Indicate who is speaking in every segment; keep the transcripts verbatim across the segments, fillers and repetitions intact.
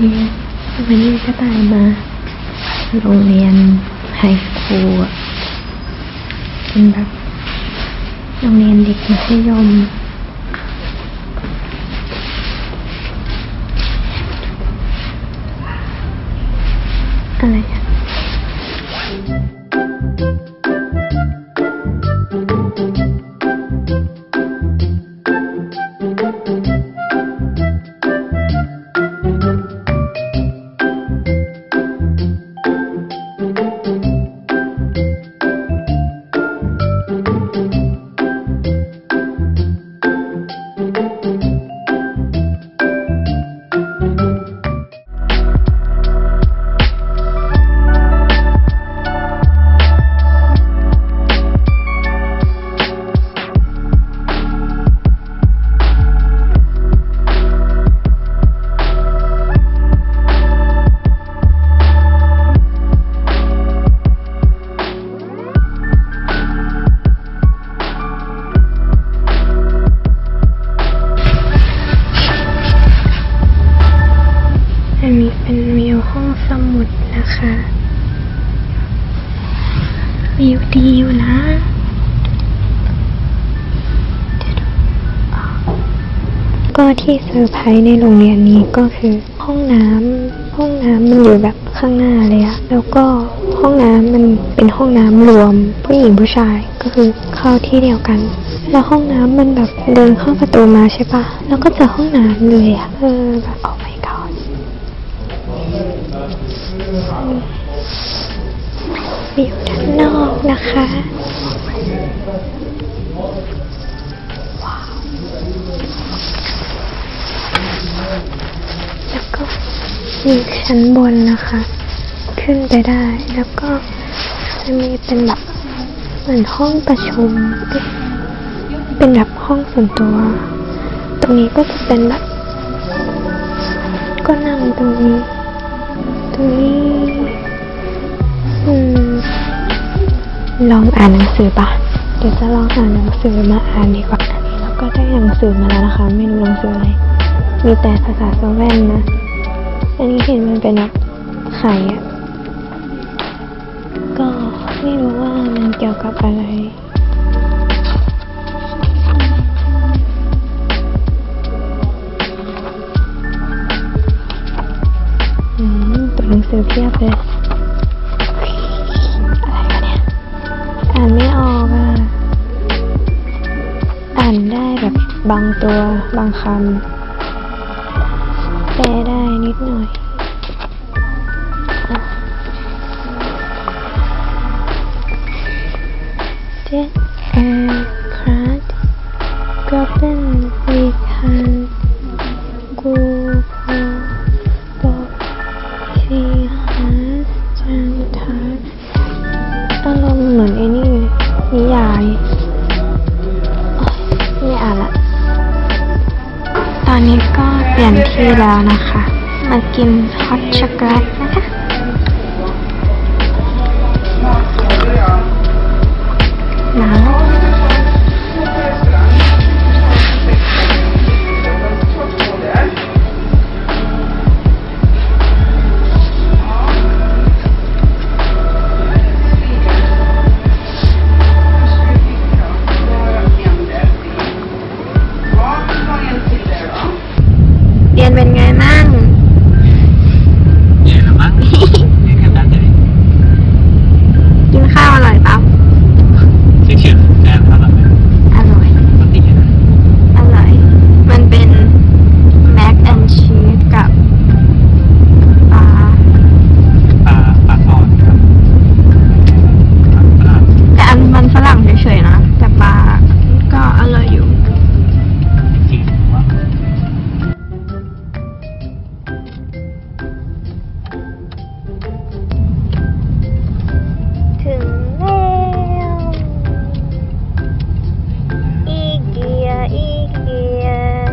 Speaker 1: นี่วันนี้ก็ตายมาโรงเรียนไฮสคูลเป็นแบบโรงเรียนเด็กมัธยมอะไรอะอันนี้เป็นวิวห้องสมุดนะคะวิวดีอยู่นะก็ที่เซอร์ไพรส์ในโรงเรียนนี้ก็คือห้องน้ำห้องน้ำมันอยู่แบบข้างหน้าเลยอะแล้วก็ห้องน้ำมันเป็นห้องน้ำรวมผู้หญิงผู้ชายก็คือเข้าที่เดียวกันแล้วห้องน้ำมันแบบเดินเข้าประตูมาใช่ปะแล้วก็เจอห้องน้ำเลยอะเออแบบออกไปก่อนวิวด้านนอกนะคะว้าวแล้วก็มีชั้นบนนะคะขึ้นไปได้แล้วก็จะมีเป็นแบบเหมือนห้องประชุมเป็นแบบห้องส่วนตัวตรงนี้ก็จะเป็นแบบก็นั่งตรงนี้ตรงนี้อืมลองอ่านหนังสือปะเดี๋ยวจะลองอ่านหนังสือมาอ่านดีกว่าอันนี้เราก็ได้หนังสือมาแล้วนะคะไม่รู้หนังสืออะไรมีแต่ภาษาสโลเวนนะอันนี้เห็นมันเป็นแบบไข่อะก็ไม่รู้ว่ามันเกี่ยวกับอะไรอืมตัวหนังสือเพียบเลยอ่านไม่ออกอ่ะอ่านได้แบบบางตัวบางคำแปลได้นิดหน่อยเจ็ดแอร์คราฟก็เป็นวิธีกูพอบอกที่หาจังทัดอารมณ์เหมือนไอ้นี่นิยายไม่อ่านละตอนนี้ก็เปลี่ยนที่แล้วนะคะมากินฮอตช็อกโกแลตนะคะหนาวเรียนเป็นไงมั่งเรียนแล้วมั้งเรียนกันได้เลยกินข้าวอร่อยเปล่าเฉยๆแต่อร่อยอร่อยปกตินะอร่อยมันเป็นแม็กแอนด์ชีสกับปลาปลาปลาทอดครับแต่อันมันฝรั่งเฉยๆนะแต่ปลาก็อร่อยอยู่จริงว่าถึงแล้วอีเกียอีเกีย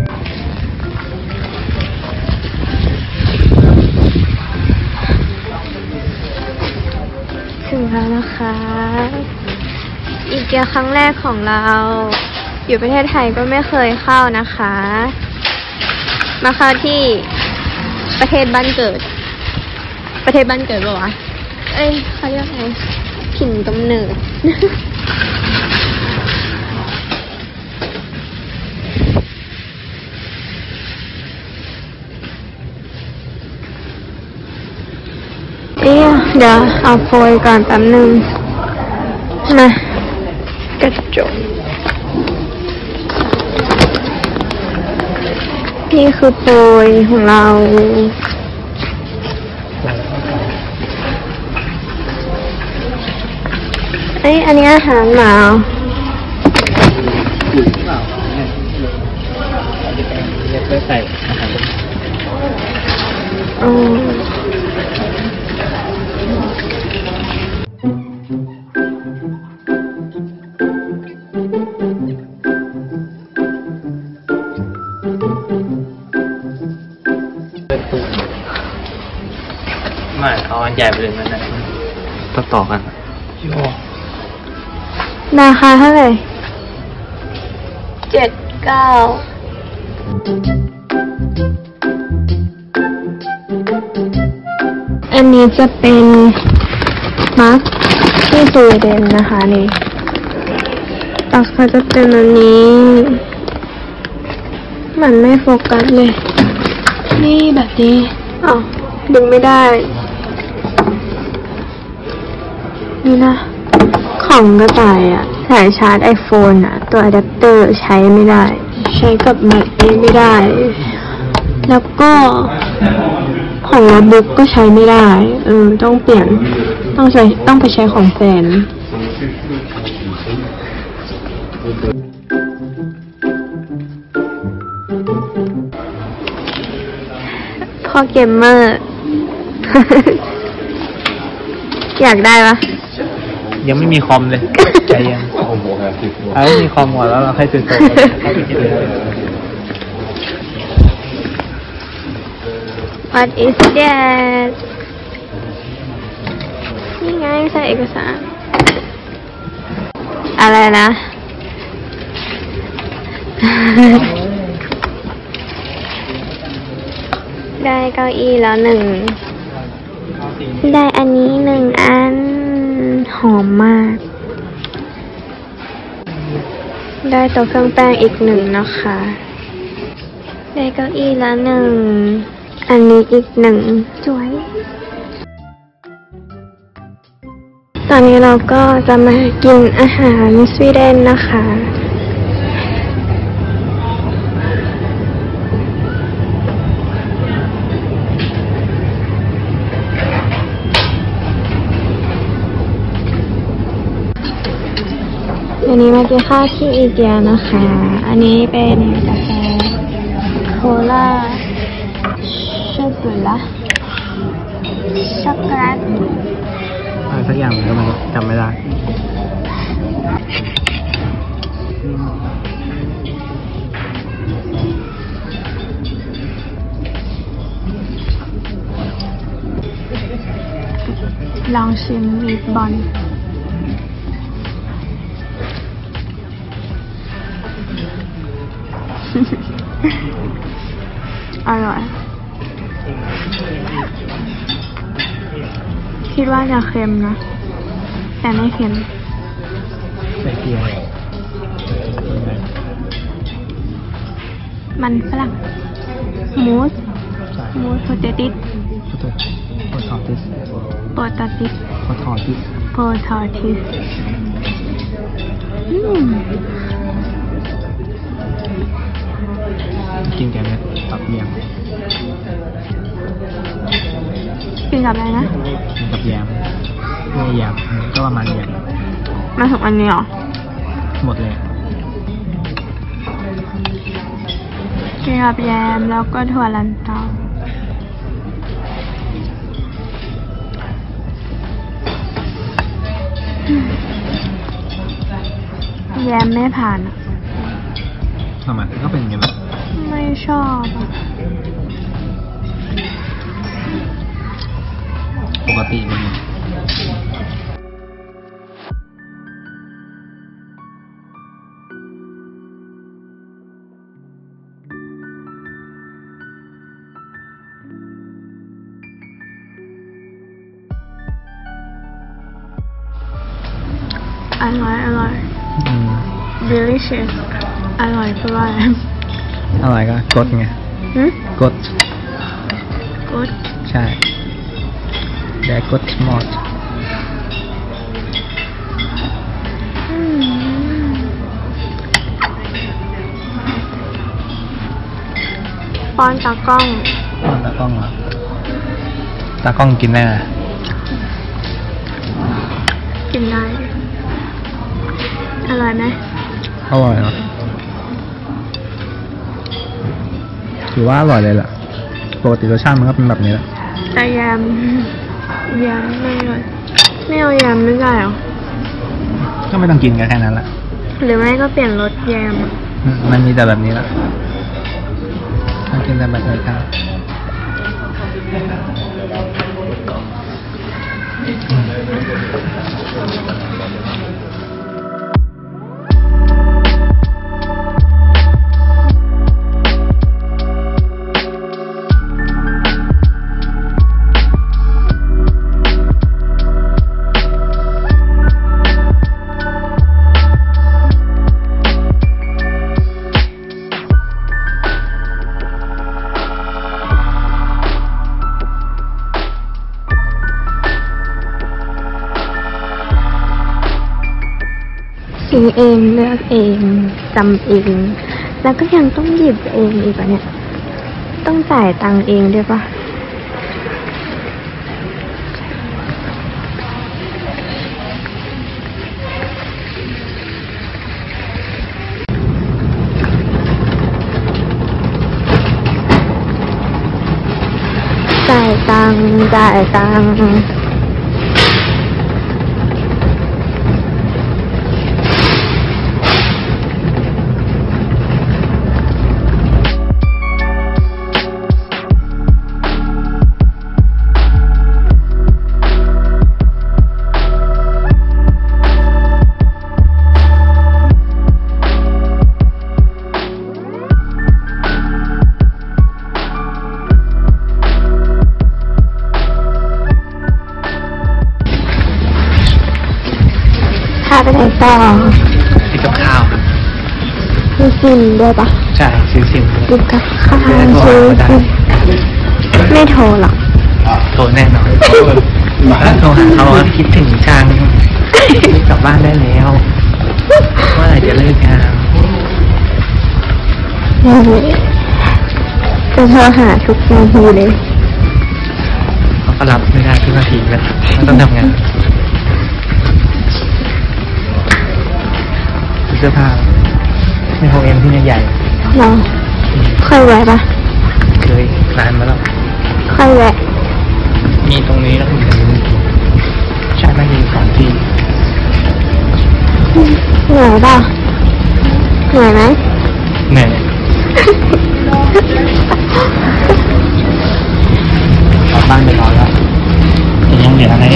Speaker 1: ถึงแล้วนะคะอีเกียครั้งแรกของเราอยู่ประเทศไทยก็ไม่เคยเข้านะคะมาเข้าที่ประเทศบ้านเกิด ประเทศบ้านเกิดปะวะเอ้ยเขาเรียกไงถิ่นกำเนิด เอ๊ะเดี๋ยวเอาโฟยก่อนแป๊บนึงมากระจกนี่คือโฟยของเราเอ้ยอันนี้อาหารหมา
Speaker 2: อยู่หรือเปล่าเนี่ยเรียกได้ใส่อาหาร
Speaker 1: อืม
Speaker 2: ไม่เอาอันใหญ่ไปเลยมันนะต่อต่อกันโอ้
Speaker 1: ราคาเท่าไหร่เจ็ดเก้าอันนี้จะเป็นมาร์คที่สวีเดนนะคะนี่ตักเขาจะเป็นอันนี้มันไม่โฟกัสเลยนี่แบบนี้อ้าวดึงไม่ได้นี่นะของกระต่ายอ่ะสายชาร์จไอโฟนอ่ะตัวอะแดปเตอร์ใช้ไม่ได้ใช้กับแม็กไม่ได้แล้วก็ของโน้ตบุ๊กก็ใช้ไม่ได้เออต้องเปลี่ยนต้องใช้ต้องไปใช้ของแฟนพ่อเกมเมอร์ อยากได้ปะ
Speaker 2: ยังไม่มีคอมเลยใจยังถ้าไม่มีคอมหมดแล้วเราให้ตื่นตัวเข้าไปกินเลย
Speaker 1: What is that นี่ไงใส่เอกสารอะไรนะ ได้เก้าอี้แล้วหนึ่งได้อันนี้หนึ่งอันหอมมากได้ตัวเครื่องแป้งอีกหนึ่งนะคะได้เก้าอี้แล้วหนึ่งอันนี้อีกหนึ่งสวยตอนนี้เราก็จะมากินอาหารสวีเดนนะคะวันนี้มากินข้าวที่อีเกียนะคะ อันนี้เป็นกาแฟโคลาช็อกโกแลตช็อกโกแลต
Speaker 2: อะไรสักอย่างก็ไม่จำไม่ได้
Speaker 1: ลองชิมวีทบอลอร่อยคิดว่าจะเค็มนะแต่ไม่เค็ม
Speaker 2: ใส่เกลือ
Speaker 1: มันฝรั่งมูสมูสโพเตติส
Speaker 2: โพทอติส
Speaker 1: โพตาติส
Speaker 2: โพทอติส
Speaker 1: โพทอติสอืม
Speaker 2: กินกันเนี่ยตับเยี่ยม
Speaker 1: กินกับอะไรนะ
Speaker 2: กินกับแยมไม่แยมก็ประมาณแยม
Speaker 1: มาถึงอันนี้เหรอ
Speaker 2: หมดเลย
Speaker 1: กินกับแยมแล้วก็ถั่วลันเตาแยมไม่ผ่านอ่ะ
Speaker 2: ทำไมก็เป็นอย่างนี้
Speaker 1: ไม่ชอบ
Speaker 2: ปกติมัน
Speaker 1: อร่อยอร่อย
Speaker 2: อืม
Speaker 1: delicious อร่อยเพราะว่าอะไร
Speaker 2: อร่อยก็กดไง
Speaker 1: หืม
Speaker 2: กด
Speaker 1: good
Speaker 2: ใช่แดกกดสมอล
Speaker 1: อืมป้อนตากล้อง
Speaker 2: ตากล้องเหรอตากล้องกินได้ไหม
Speaker 1: กินได้ อร่อยไหม
Speaker 2: อร่อยเหรอถือว่าอร่อยเลยแหละปกติรสชาติมันก็เป็นแบบนี้แหละ
Speaker 1: แต่ยำยำไม่อร่อยไม่เอายำไม่ได้หรอ
Speaker 2: ก็ไม่ต้องกินกันแค่นั้นแหละ
Speaker 1: หรือไม่ก็เปลี่ยนรสยำอะ
Speaker 2: อืมมันมีแต่แบบนี้แหละต้องกินแต่แบบนี้ครับ
Speaker 1: ซื้อเองเลือกเองจำเอง แล้วก็ยังต้องหยิบเองอีกอ่ะเนี่ย ต้องจ่ายตังค์เองด้วยปะจ่ายตังค์จ่ายตังค์พาไปไหนต่อ
Speaker 2: ซื้อกับข้าวครับ
Speaker 1: มีซิมด้วยปะ
Speaker 2: ใช่ซื้อซิม
Speaker 1: กินกับข้าว
Speaker 2: ไม่ได้โทร
Speaker 1: ซื้อ
Speaker 2: หาก็ได้
Speaker 1: ซิมไม่โทรหรอก
Speaker 2: โทรแน่นอนถ้าโทรหาเขาว่าคิดถึงจังกลับบ้านได้แล้วเมื่อไหร่จะเลิกงาน
Speaker 1: จะโทรหาทุกนาทีเลย
Speaker 2: เขาก็รับไม่ได้ทุกนาทีนะเขาต้องทำงานเสื้อผ้าในโฮเอ็มที่นี่ใหญ่
Speaker 1: เราเคยแวะปะ
Speaker 2: เคยนานมาแล้ว
Speaker 1: เคยแวะ
Speaker 2: มีตรงนี้แล้วก็มีใช่ไหมมีสองที่
Speaker 1: เหนื่อยปะเหนื่อยไหม
Speaker 2: เหนื่อยกลับบ้านไปนอนแล้วยังเหลืออะไร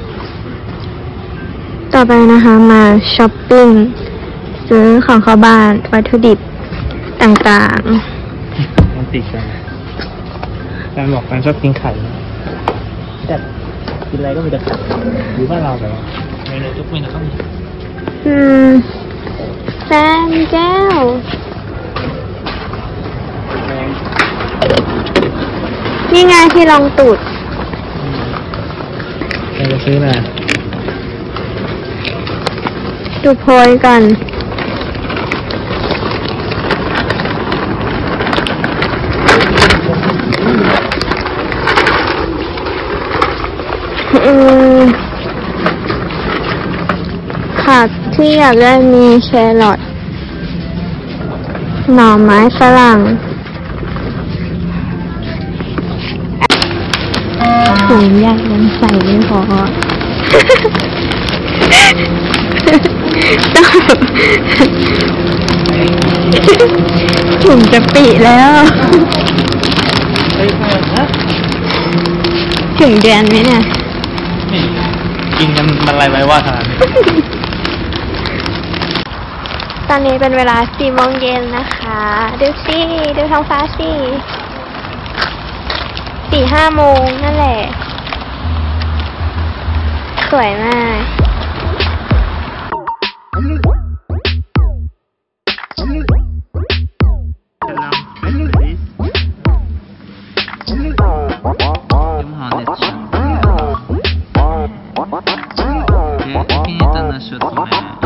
Speaker 1: ต่อไปนะคะมาช้อปปิ้งซื้อของเข้าบ้านวัตถุดิบต่าง
Speaker 2: มันติดกันแฟนบอกแฟนชอบกินไข่แต่กินอะไรก็มีแต่ไข่หรือว่าเราแบบเมนูทุกเมนูต้องมี
Speaker 1: ๆ อืมแฟนแก้ว
Speaker 2: แรง
Speaker 1: นี่ไงที่รองตูด
Speaker 2: แฟนจะซื้อมา
Speaker 1: ดูโพยกันอืมผักที่อยากได้มีแครอทหน่อไม้ฝรั่งถุงยากยังใส่ไม่พอ ถุงจะปิแล้ว
Speaker 2: เฮ้ยฮะ
Speaker 1: ถึงเดือนไหมเนี่ย
Speaker 2: นี่กินกันมันอะไรไว้ว่าขนาดนี้
Speaker 1: ตอนนี้เป็นเวลาสี่โมงเย็นนะคะ ดูสิดูท้องฟ้าสิสี่ห้าโมงนั่นแหละ สวยมาก
Speaker 3: ชุดของแม่